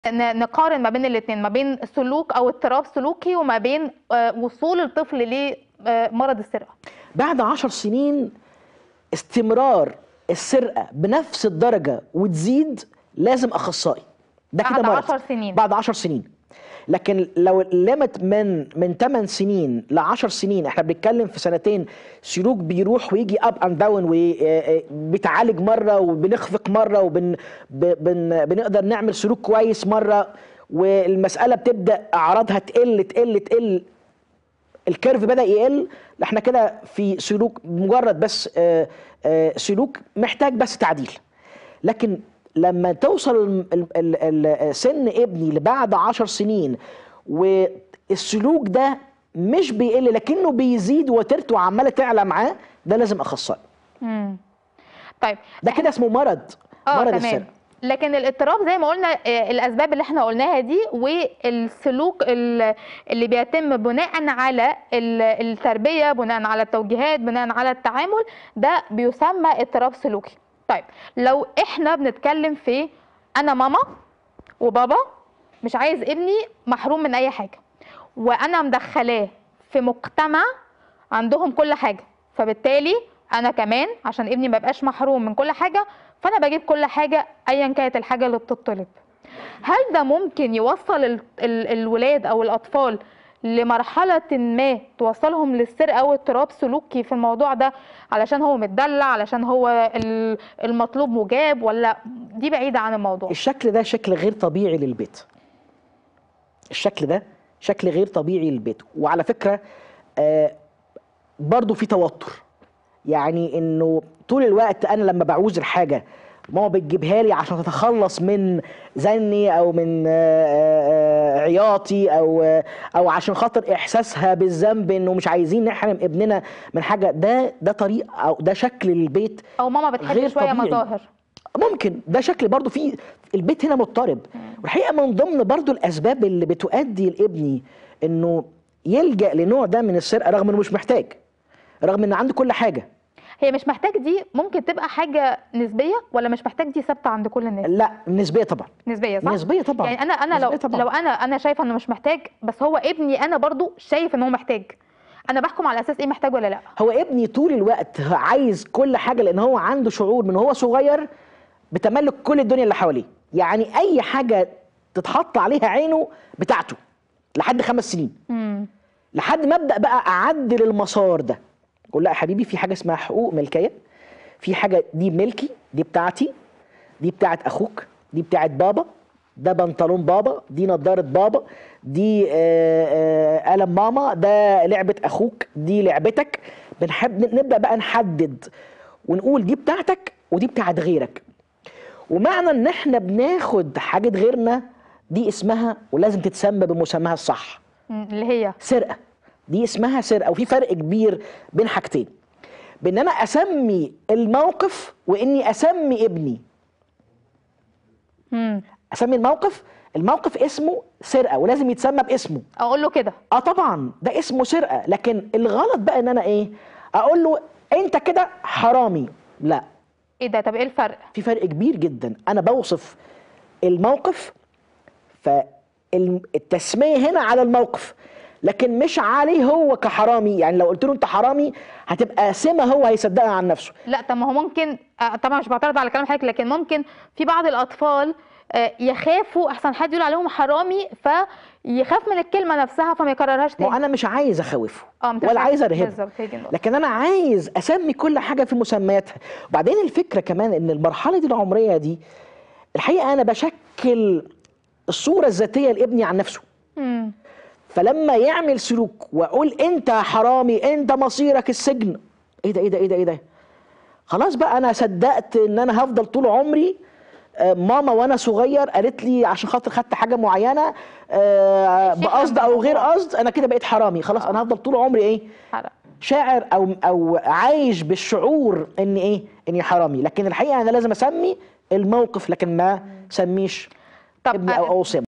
نقارن ما بين الاثنين، ما بين سلوك او اضطراب سلوكي وما بين وصول الطفل لمرض السرقه. بعد 10 سنين استمرار السرقه بنفس الدرجه وتزيد لازم اخصائي. ده كده مرض. بعد 10 سنين. بعد 10 سنين. لكن لو لمت من 8 سنين ل 10 سنين، احنا بنتكلم في سنتين سلوك بيروح ويجي اب اند داون، وبيتعالج مره وبنخفق مره وبنقدر نعمل سلوك كويس مره، والمساله بتبدا اعراضها تقل تقل تقل، الكيرف بدا يقل. احنا كده في سلوك مجرد بس سلوك محتاج بس تعديل. لكن لما توصل سن ابني لبعد 10 سنين والسلوك ده مش بيقل لكنه بيزيد وترته عماله تعلى معاه، ده لازم اخصائي. طيب ده كده اسمه مرض السرقه. لكن الاضطراب زي ما قلنا الاسباب اللي احنا قلناها دي والسلوك اللي بيتم بناء على التربيه، بناء على التوجيهات، بناء على التعامل، ده بيسمى اضطراب سلوكي. طيب لو احنا بنتكلم في انا ماما وبابا مش عايز ابني محروم من اي حاجه، وانا مدخلاه في مجتمع عندهم كل حاجه، فبالتالي انا كمان عشان ابني ما يبقاش محروم من كل حاجه فانا بجيب كل حاجه ايا كانت الحاجه اللي بتطلب. هل ده ممكن يوصل الولاد او الاطفال لمرحله ما توصلهم للسرقه او اضطراب سلوكي في الموضوع ده، علشان هو متدلع، علشان هو المطلوب مجاب، ولا دي بعيده عن الموضوع؟ الشكل ده شكل غير طبيعي للبيت. الشكل ده شكل غير طبيعي للبيت. وعلى فكره برضو في توتر، يعني انه طول الوقت انا لما بعوز الحاجه ماما بتجيبها لي عشان تتخلص من زني او من عياطي او عشان خاطر احساسها بالذنب انه مش عايزين نحرم ابننا من حاجه. ده طريق او ده شكل البيت، او ماما بتحب شويه مظاهر. ممكن ده شكل برضو في البيت هنا مضطرب. والحقيقه من ضمن برضو الاسباب اللي بتؤدي لابني انه يلجأ لنوع ده من السرقه رغم انه مش محتاج، رغم ان عنده كل حاجه. هي مش محتاج دي ممكن تبقى حاجه نسبيه، ولا مش محتاج دي ثابته عند كل الناس؟ لا نسبيه طبعا. نسبيه صح؟ نسبيه طبعا. يعني انا لو انا شايفه انه مش محتاج، بس هو ابني انا برضو شايف ان هو محتاج، انا بحكم على اساس ايه محتاج ولا لا؟ هو ابني طول الوقت عايز كل حاجه لان هو عنده شعور من هو صغير بتملك كل الدنيا اللي حواليه. يعني اي حاجه تتحط عليها عينه بتاعته لحد 5 سنين. لحد ما ابدا بقى اعدل المسار ده، اقول لا يا حبيبي في حاجه اسمها حقوق ملكيه، في حاجه دي ملكي، دي بتاعتي، دي بتاعت اخوك، دي بتاعت بابا، ده بنطلون بابا، دي نضاره بابا، دي قلم ماما، ده لعبه اخوك، دي لعبتك. بنحب نبدا بقى نحدد ونقول دي بتاعتك ودي بتاعت غيرك. ومعنى ان احنا بناخد حاجه غيرنا دي اسمها ولازم تتسمى بمسماها الصح، اللي هي سرقه. دي اسمها سرقه. وفي فرق كبير بين حاجتين، بان انا اسمي الموقف واني اسمي ابني. اسمي الموقف اسمه سرقه ولازم يتسمى باسمه. اقول له كده طبعا ده اسمه سرقه. لكن الغلط بقى ان انا ايه اقول له انت كده حرامي. لا. ايه ده؟ طب ايه الفرق؟ في فرق كبير جدا. انا بوصف الموقف، فالتسميه هنا على الموقف لكن مش عليه هو كحرامي. يعني لو قلت له انت حرامي هتبقى سمه هو هيصدقها عن نفسه. لا طب ما هو ممكن، طبعا مش بعترض على كلام حضرتك، لكن ممكن في بعض الاطفال يخافوا احسن حد يقول عليهم حرامي فيخاف من الكلمه نفسها فما يكررهاش تاني. انا مش عايز اخوفه ولا عايز ارهبه، لكن انا عايز اسمي كل حاجه في مسمياتها. وبعدين الفكره كمان ان المرحله دي العمريه دي الحقيقه انا بشكل الصوره الذاتيه لابني عن نفسه. فلما يعمل سلوك واقول انت حرامي، انت مصيرك السجن، ايه ده ايه ده ايه ده ايه ده، خلاص بقى انا صدقت ان انا هفضل طول عمري ماما وانا صغير قالت لي عشان خاطر خدت حاجه معينه بقصد او غير قصد انا كده بقيت حرامي. خلاص انا هفضل طول عمري ايه شاعر او عايش بالشعور ان ايه اني حرامي. لكن الحقيقه انا لازم اسمي الموقف لكن ما سميش ابني او اوصم.